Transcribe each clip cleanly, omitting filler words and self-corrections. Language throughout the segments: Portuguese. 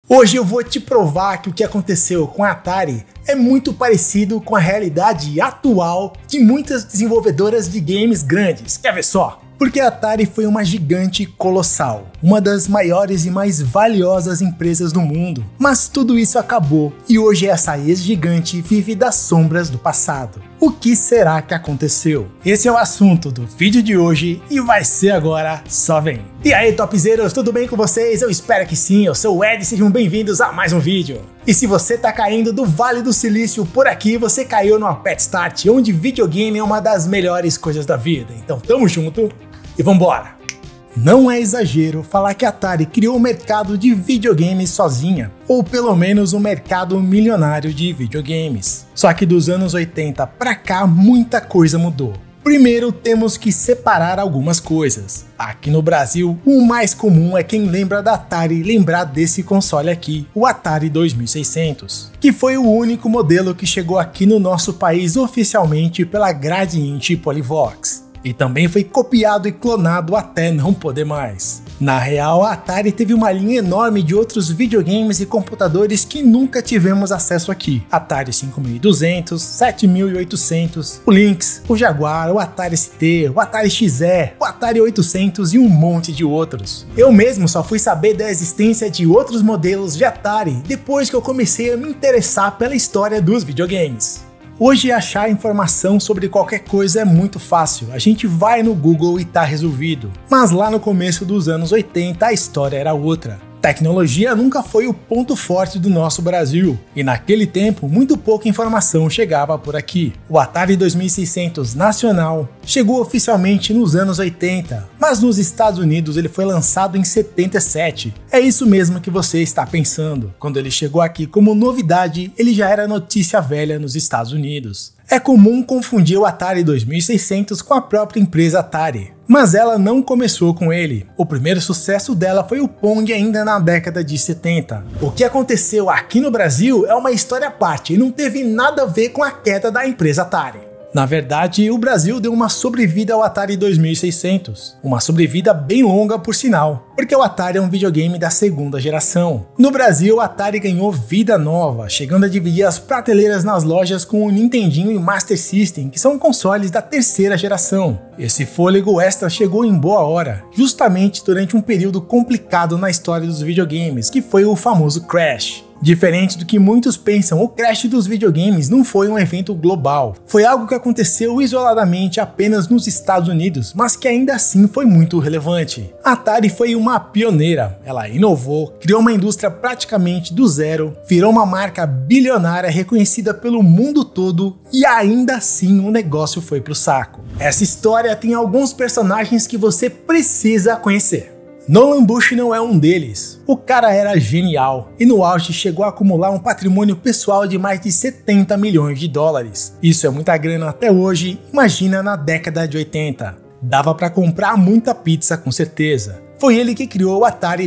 Hoje eu vou te provar que o que aconteceu com a Atari é muito parecido com a realidade atual de muitas desenvolvedoras de games grandes. Quer ver só? Porque a Atari foi uma gigante colossal, uma das maiores e mais valiosas empresas do mundo. Mas tudo isso acabou e hoje essa ex-gigante vive das sombras do passado. O que será que aconteceu? Esse é o assunto do vídeo de hoje e vai ser agora, só vem! E aí, topzeiros, tudo bem com vocês? Eu espero que sim, eu sou o Ed, sejam bem-vindos a mais um vídeo. E se você tá caindo do Vale do Silício por aqui, você caiu no Pet Start, onde videogame é uma das melhores coisas da vida. Então tamo junto e vambora! Não é exagero falar que a Atari criou o mercado de videogames sozinha, ou pelo menos um mercado milionário de videogames. Só que dos anos 80 pra cá muita coisa mudou. Primeiro temos que separar algumas coisas. Aqui no Brasil, o mais comum é quem lembra da Atari lembrar desse console aqui, o Atari 2600, que foi o único modelo que chegou aqui no nosso país oficialmente pela Gradiente Polivox. E também foi copiado e clonado até não poder mais. Na real, a Atari teve uma linha enorme de outros videogames e computadores que nunca tivemos acesso aqui. Atari 5200, 7800, o Lynx, o Jaguar, o Atari ST, o Atari XE, o Atari 800 e um monte de outros. Eu mesmo só fui saber da existência de outros modelos de Atari depois que eu comecei a me interessar pela história dos videogames. Hoje achar informação sobre qualquer coisa é muito fácil, a gente vai no Google e tá resolvido. Mas lá no começo dos anos 80 a história era outra. Tecnologia nunca foi o ponto forte do nosso Brasil, e naquele tempo muito pouca informação chegava por aqui. O Atari 2600 nacional chegou oficialmente nos anos 80, mas nos Estados Unidos ele foi lançado em 77. É isso mesmo que você está pensando. Quando ele chegou aqui como novidade, ele já era notícia velha nos Estados Unidos. É comum confundir o Atari 2600 com a própria empresa Atari, mas ela não começou com ele. O primeiro sucesso dela foi o Pong ainda na década de 70. O que aconteceu aqui no Brasil é uma história à parte e não teve nada a ver com a queda da empresa Atari. Na verdade, o Brasil deu uma sobrevida ao Atari 2600, uma sobrevida bem longa por sinal, porque o Atari é um videogame da segunda geração. No Brasil, o Atari ganhou vida nova, chegando a dividir as prateleiras nas lojas com o Nintendinho e o Master System, que são consoles da terceira geração. Esse fôlego extra chegou em boa hora, justamente durante um período complicado na história dos videogames, que foi o famoso Crash. Diferente do que muitos pensam, o crash dos videogames não foi um evento global. Foi algo que aconteceu isoladamente apenas nos Estados Unidos, mas que ainda assim foi muito relevante. A Atari foi uma pioneira. Ela inovou, criou uma indústria praticamente do zero, virou uma marca bilionária reconhecida pelo mundo todo e ainda assim o negócio foi pro saco. Essa história tem alguns personagens que você precisa conhecer. Nolan Bushnell é um deles. O cara era genial e no auge chegou a acumular um patrimônio pessoal de mais de 70 milhões de dólares. Isso é muita grana até hoje, imagina na década de 80. Dava pra comprar muita pizza com certeza. Foi ele que criou o Atari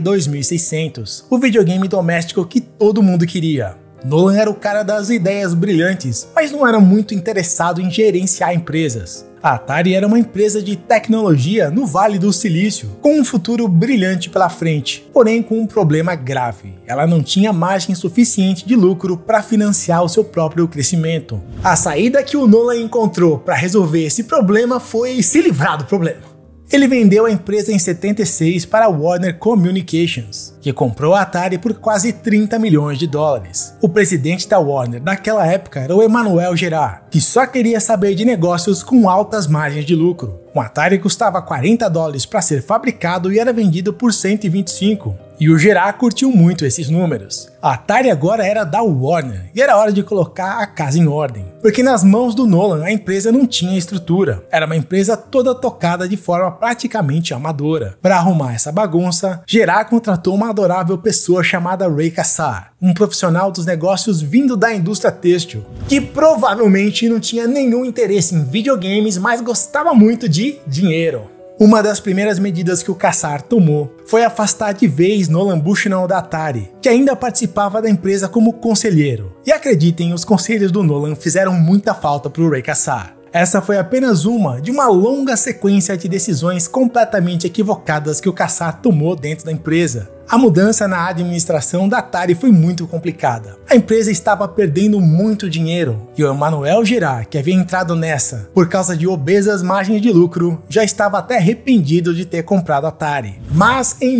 2600, o videogame doméstico que todo mundo queria. Nolan era o cara das ideias brilhantes, mas não era muito interessado em gerenciar empresas. A Atari era uma empresa de tecnologia no Vale do Silício, com um futuro brilhante pela frente, porém com um problema grave. Ela não tinha margem suficiente de lucro para financiar o seu próprio crescimento. A saída que o Nolan encontrou para resolver esse problema foi se livrar do problema. Ele vendeu a empresa em 76 para a Warner Communications, que comprou a Atari por quase 30 milhões de dólares. O presidente da Warner naquela época era o Emanuel Gerard, que só queria saber de negócios com altas margens de lucro. Um Atari custava 40 dólares para ser fabricado e era vendido por 125. E o Gerard curtiu muito esses números. A Atari agora era da Warner e era hora de colocar a casa em ordem. Porque nas mãos do Nolan a empresa não tinha estrutura. Era uma empresa toda tocada de forma praticamente amadora. Para arrumar essa bagunça, Gerard contratou uma adorável pessoa chamada Ray Kassar, um profissional dos negócios vindo da indústria têxtil, que provavelmente não tinha nenhum interesse em videogames, mas gostava muito de dinheiro. Uma das primeiras medidas que o Kassar tomou foi afastar de vez Nolan Bushnell da Atari, que ainda participava da empresa como conselheiro. E acreditem, os conselhos do Nolan fizeram muita falta para o Ray Kassar. Essa foi apenas uma de uma longa sequência de decisões completamente equivocadas que o Kassar tomou dentro da empresa. A mudança na administração da Atari foi muito complicada. A empresa estava perdendo muito dinheiro e o Emmanuel Girard, que havia entrado nessa por causa de obesas margens de lucro, já estava até arrependido de ter comprado a Atari. Mas em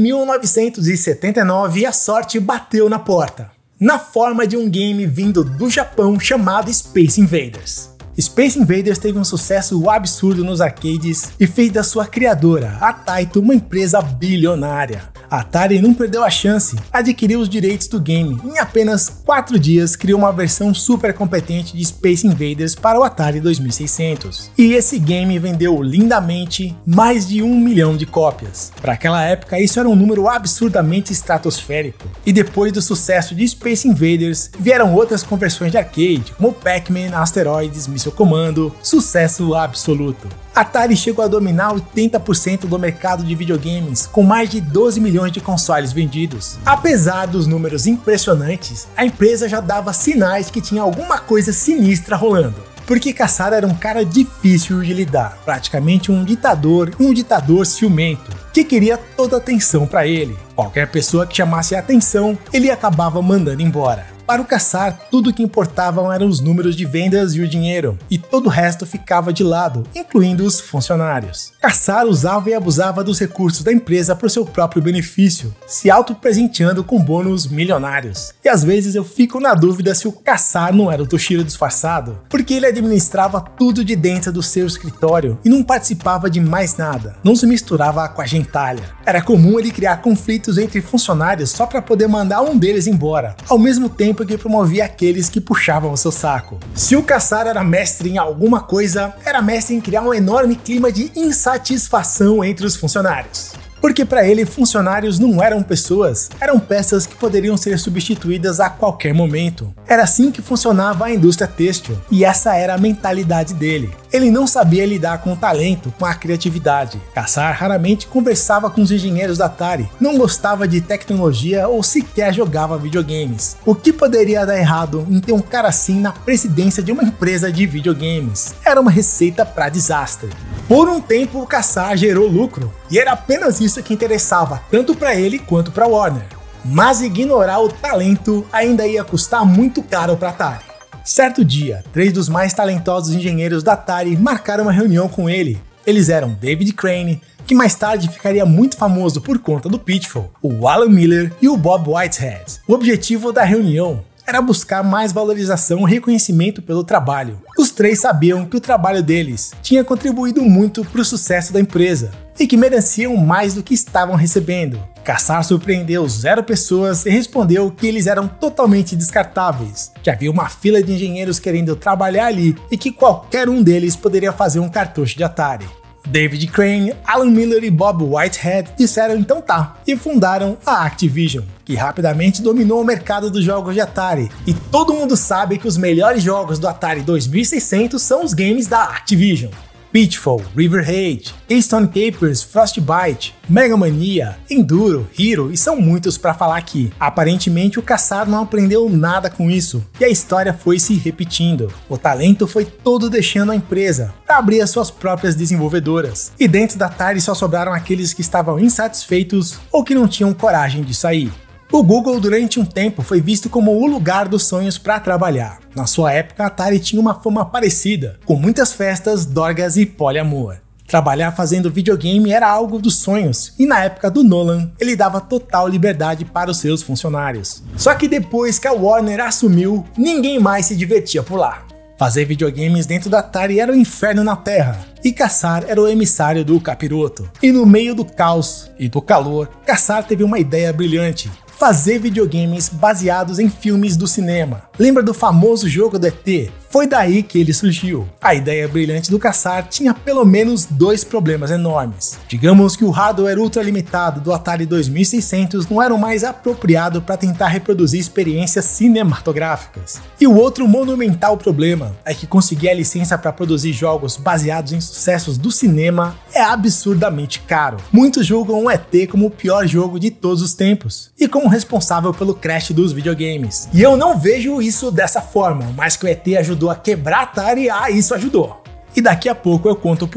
1979 a sorte bateu na porta, na forma de um game vindo do Japão chamado Space Invaders. Space Invaders teve um sucesso absurdo nos arcades e fez da sua criadora, a Taito, uma empresa bilionária. A Atari não perdeu a chance, adquiriu os direitos do game e em apenas 4 dias criou uma versão super competente de Space Invaders para o Atari 2600. E esse game vendeu lindamente mais de 1 milhão de cópias. Para aquela época isso era um número absurdamente estratosférico. E depois do sucesso de Space Invaders, vieram outras conversões de arcade, como Pac-Man, Asteroids, Missile Commando, sucesso absoluto. A Atari chegou a dominar 80% do mercado de videogames, com mais de 12 milhões de consoles vendidos. Apesar dos números impressionantes, a empresa já dava sinais que tinha alguma coisa sinistra rolando. Porque Kassar era um cara difícil de lidar, praticamente um ditador ciumento, que queria toda a atenção para ele. Qualquer pessoa que chamasse a atenção, ele acabava mandando embora. Para o Kassar, tudo o que importavam eram os números de vendas e o dinheiro, e todo o resto ficava de lado, incluindo os funcionários. Kassar usava e abusava dos recursos da empresa para o seu próprio benefício, se auto-presenteando com bônus milionários. E às vezes eu fico na dúvida se o Kassar não era o Toshiro disfarçado, porque ele administrava tudo de dentro do seu escritório e não participava de mais nada, não se misturava com a gentalha. Era comum ele criar conflitos entre funcionários só para poder mandar um deles embora, ao mesmo tempo que promovia aqueles que puxavam o seu saco. Se o Kassar era mestre em alguma coisa, era mestre em criar um enorme clima de insatisfação entre os funcionários. Porque para ele, funcionários não eram pessoas, eram peças que poderiam ser substituídas a qualquer momento. Era assim que funcionava a indústria têxtil, e essa era a mentalidade dele. Ele não sabia lidar com o talento, com a criatividade. Kassar raramente conversava com os engenheiros da Atari, não gostava de tecnologia ou sequer jogava videogames. O que poderia dar errado em ter um cara assim na presidência de uma empresa de videogames? Era uma receita para desastre. Por um tempo o Kassar gerou lucro, e era apenas isso que interessava tanto para ele quanto para Warner. Mas ignorar o talento ainda ia custar muito caro para a Atari. Certo dia, 3 dos mais talentosos engenheiros da Atari marcaram uma reunião com ele. Eles eram David Crane, que mais tarde ficaria muito famoso por conta do Pitfall, o Alan Miller e o Bob Whitehead. O objetivo da reunião era buscar mais valorização e reconhecimento pelo trabalho. Os 3 sabiam que o trabalho deles tinha contribuído muito para o sucesso da empresa e que mereciam mais do que estavam recebendo. Kassar surpreendeu 0 pessoas e respondeu que eles eram totalmente descartáveis, que havia uma fila de engenheiros querendo trabalhar ali e que qualquer um deles poderia fazer um cartucho de Atari. David Crane, Alan Miller e Bob Whitehead disseram então tá, e fundaram a Activision, que rapidamente dominou o mercado dos jogos de Atari, e todo mundo sabe que os melhores jogos do Atari 2600 são os games da Activision. Pitfall, River Raid, Keystone Capers, Frostbite, Mega Mania, Enduro, Hero e são muitos para falar aqui. Aparentemente o Kassar não aprendeu nada com isso e a história foi se repetindo. O talento foi todo deixando a empresa para abrir as suas próprias desenvolvedoras. E dentro da Atari só sobraram aqueles que estavam insatisfeitos ou que não tinham coragem de sair. O Google durante um tempo foi visto como o lugar dos sonhos para trabalhar. Na sua época, a Atari tinha uma fama parecida, com muitas festas, dorgas e poliamor. Trabalhar fazendo videogame era algo dos sonhos, e na época do Nolan, ele dava total liberdade para os seus funcionários. Só que depois que a Warner assumiu, ninguém mais se divertia por lá. Fazer videogames dentro da Atari era o inferno na Terra, e Kassar era o emissário do capiroto. E no meio do caos e do calor, Kassar teve uma ideia brilhante: fazer videogames baseados em filmes do cinema. Lembra do famoso jogo do ET? Foi daí que ele surgiu. A ideia brilhante do Kassar tinha pelo menos 2 problemas enormes. Digamos que o hardware ultra limitado do Atari 2600 não era o mais apropriado para tentar reproduzir experiências cinematográficas. E o outro monumental problema é que conseguir a licença para produzir jogos baseados em sucessos do cinema é absurdamente caro. Muitos julgam o ET como o pior jogo de todos os tempos e como responsável pelo crash dos videogames. E eu não vejo isso dessa forma, mas que o ET ajudou a quebrar a Atari, isso ajudou. E daqui a pouco eu conto o porquê.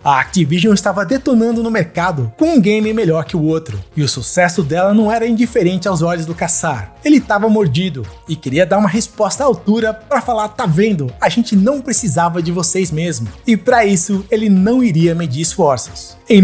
A Activision estava detonando no mercado com um game melhor que o outro, e o sucesso dela não era indiferente aos olhos do Kassar. Ele estava mordido e queria dar uma resposta à altura para falar: tá vendo, a gente não precisava de vocês mesmo. E para isso ele não iria medir esforços. Em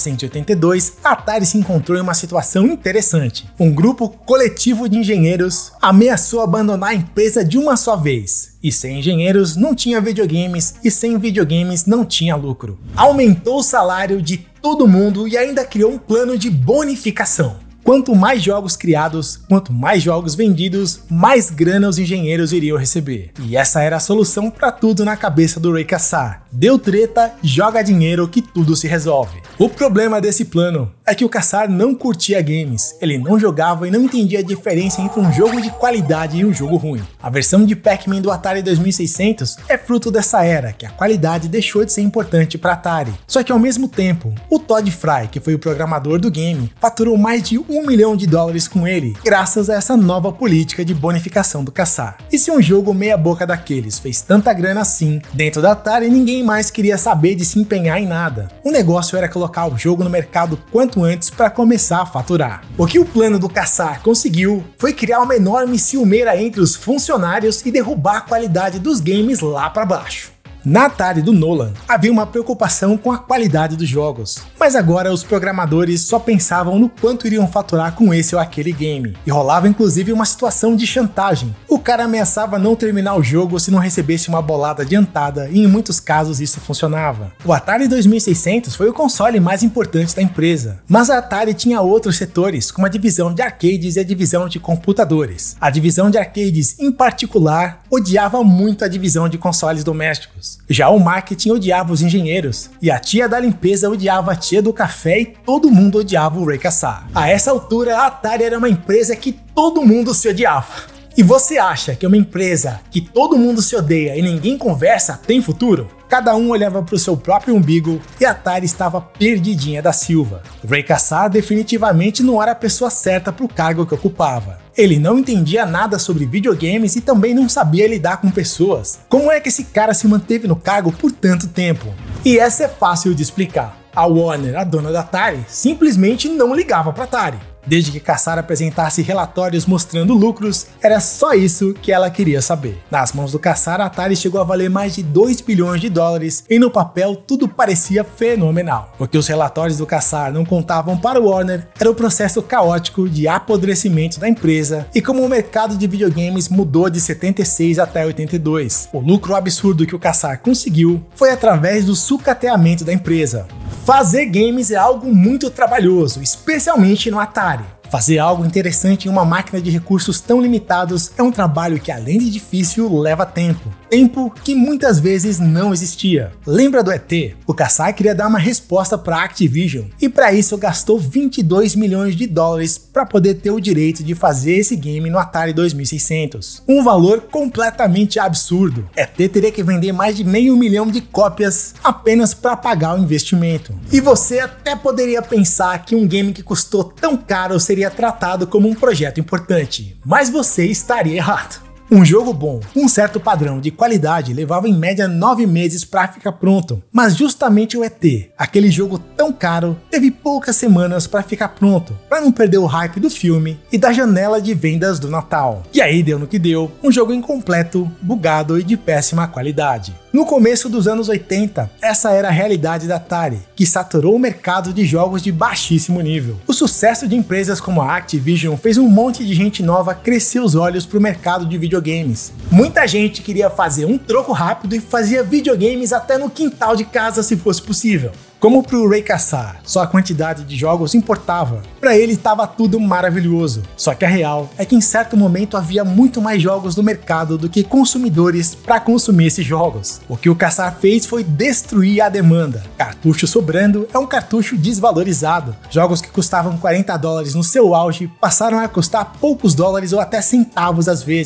1982, a Atari se encontrou em uma situação interessante. Um grupo coletivo de engenheiros ameaçou abandonar a empresa de uma só vez. E sem engenheiros não tinha videogames, e sem videogames não tinha lucro. Aumentou o salário de todo mundo e ainda criou um plano de bonificação. Quanto mais jogos criados, quanto mais jogos vendidos, mais grana os engenheiros iriam receber. E essa era a solução para tudo na cabeça do Ray Kassar. Deu treta, joga dinheiro que tudo se resolve. O problema desse plano é que o Kassar não curtia games, ele não jogava e não entendia a diferença entre um jogo de qualidade e um jogo ruim. A versão de Pac-Man do Atari 2600 é fruto dessa era, que a qualidade deixou de ser importante para Atari. Só que ao mesmo tempo, o Todd Fry, que foi o programador do game, faturou mais de $1 milhão com ele, graças a essa nova política de bonificação do Kassar. E se um jogo meia boca daqueles fez tanta grana assim, dentro da Atari ninguém mais queria saber de se empenhar em nada. O negócio era colocar o jogo no mercado quanto antes para começar a faturar. O que o plano do Kassar conseguiu foi criar uma enorme ciumeira entre os funcionários e derrubar a qualidade dos games lá para baixo. Na Atari do Nolan, havia uma preocupação com a qualidade dos jogos, mas agora os programadores só pensavam no quanto iriam faturar com esse ou aquele game, e rolava inclusive uma situação de chantagem. O cara ameaçava não terminar o jogo se não recebesse uma bolada adiantada, e em muitos casos isso funcionava. O Atari 2600 foi o console mais importante da empresa, mas a Atari tinha outros setores, como a divisão de arcades e a divisão de computadores. A divisão de arcades, em particular, odiava muito a divisão de consoles domésticos. Já o marketing odiava os engenheiros, e a tia da limpeza odiava a tia do café e todo mundo odiava o Ray Kassar. A essa altura, a Atari era uma empresa que todo mundo se odiava. E você acha que uma empresa que todo mundo se odeia e ninguém conversa tem futuro? Cada um olhava para o seu próprio umbigo e a Atari estava perdidinha da Silva. O Ray Kassar definitivamente não era a pessoa certa para o cargo que ocupava. Ele não entendia nada sobre videogames e também não sabia lidar com pessoas. Como é que esse cara se manteve no cargo por tanto tempo? E essa é fácil de explicar. A Warner, a dona da Atari, simplesmente não ligava para a Atari. Desde que Kassar apresentasse relatórios mostrando lucros, era só isso que ela queria saber. Nas mãos do Kassar, a Atari chegou a valer mais de $2 bilhões e no papel tudo parecia fenomenal. O que os relatórios do Kassar não contavam para o Warner era o processo caótico de apodrecimento da empresa e como o mercado de videogames mudou de 76 até 82. O lucro absurdo que o Kassar conseguiu foi através do sucateamento da empresa. Fazer games é algo muito trabalhoso, especialmente no Atari. Fazer algo interessante em uma máquina de recursos tão limitados é um trabalho que, além de difícil, leva tempo. Tempo que muitas vezes não existia. Lembra do ET? O Kassar queria dar uma resposta para a Activision e para isso gastou $22 milhões para poder ter o direito de fazer esse game no Atari 2600. Um valor completamente absurdo. ET teria que vender mais de $500 mil de cópias apenas para pagar o investimento. E você até poderia pensar que um game que custou tão caro seria tratado como um projeto importante, mas você estaria errado. Um jogo bom, com um certo padrão de qualidade, levava em média 9 meses para ficar pronto, mas justamente o ET, aquele jogo tão caro, teve poucas semanas para ficar pronto, para não perder o hype do filme e da janela de vendas do Natal. E aí deu no que deu, um jogo incompleto, bugado e de péssima qualidade. No começo dos anos 80, essa era a realidade da Atari, que saturou o mercado de jogos de baixíssimo nível. O sucesso de empresas como a Activision fez um monte de gente nova crescer os olhos para o mercado de videogames. Muita gente queria fazer um troco rápido e fazia videogames até no quintal de casa se fosse possível. Como pro Ray Kassar, só a quantidade de jogos importava. Para ele estava tudo maravilhoso. Só que a real é que em certo momento havia muito mais jogos no mercado do que consumidores para consumir esses jogos. O que o Kassar fez foi destruir a demanda. Cartucho sobrando é um cartucho desvalorizado. Jogos que custavam $40 no seu auge passaram a custar poucos dólares ou até centavos às vezes.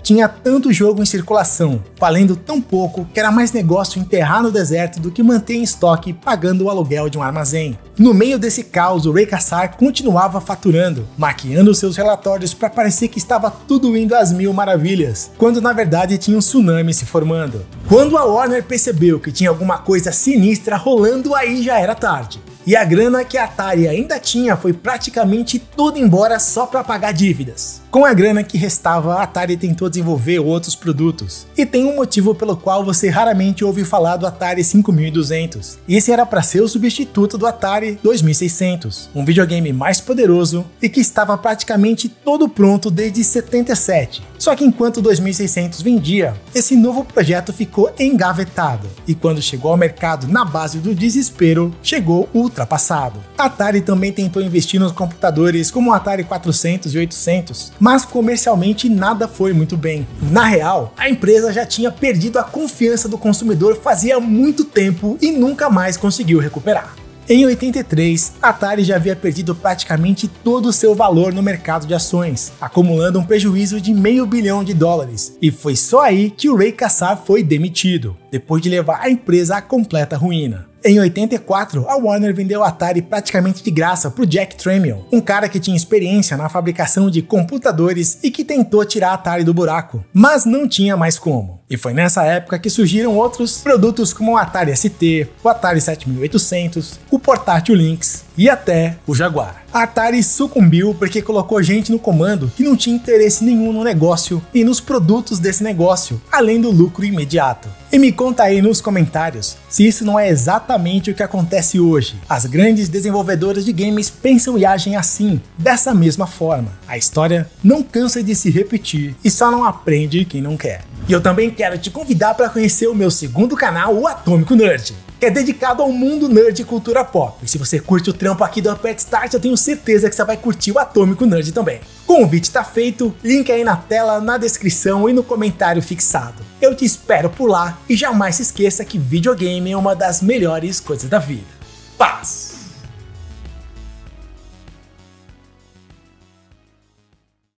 Tinha tanto jogo em circulação, valendo tão pouco que era mais negócio enterrar no deserto do que manter em estoque pagando o aluguel de um armazém. No meio desse caos, o Ray Kassar continuava faturando, maquiando seus relatórios para parecer que estava tudo indo às mil maravilhas, quando na verdade tinha um tsunami se formando. Quando a Warner percebeu que tinha alguma coisa sinistra rolando, aí já era tarde. E a grana que a Atari ainda tinha foi praticamente toda embora só para pagar dívidas. Com a grana que restava, a Atari tentou desenvolver outros produtos. E tem um motivo pelo qual você raramente ouve falar do Atari 5200. Esse era para ser o substituto do Atari 2600, um videogame mais poderoso e que estava praticamente todo pronto desde 77. Só que enquanto o 2600 vendia, esse novo projeto ficou engavetado. E quando chegou ao mercado na base do desespero, chegou o ultrapassado. A Atari também tentou investir nos computadores como o Atari 400 e 800, mas comercialmente nada foi muito bem. Na real, a empresa já tinha perdido a confiança do consumidor fazia muito tempo e nunca mais conseguiu recuperar. Em 83, a Atari já havia perdido praticamente todo o seu valor no mercado de ações, acumulando um prejuízo de $500 milhão, e foi só aí que o Ray Kassar foi demitido, depois de levar a empresa à completa ruína. Em 84, a Warner vendeu a Atari praticamente de graça para o Jack Tramiel, um cara que tinha experiência na fabricação de computadores e que tentou tirar a Atari do buraco, mas não tinha mais como. E foi nessa época que surgiram outros produtos como o Atari ST, o Atari 7800, o portátil Lynx e até o Jaguar. A Atari sucumbiu porque colocou gente no comando que não tinha interesse nenhum no negócio e nos produtos desse negócio, além do lucro imediato. E me conta aí nos comentários se isso não é exatamente o que acontece hoje. As grandes desenvolvedoras de games pensam e agem assim, dessa mesma forma. A história não cansa de se repetir e só não aprende quem não quer. E eu também quero te convidar para conhecer o meu segundo canal, o Atômico Nerd, que é dedicado ao mundo nerd e cultura pop. E se você curte o trampo aqui do Aperta Start, eu tenho certeza que você vai curtir o Atômico Nerd também. Convite tá feito, link aí na tela, na descrição e no comentário fixado. Eu te espero por lá e jamais se esqueça que videogame é uma das melhores coisas da vida. Paz!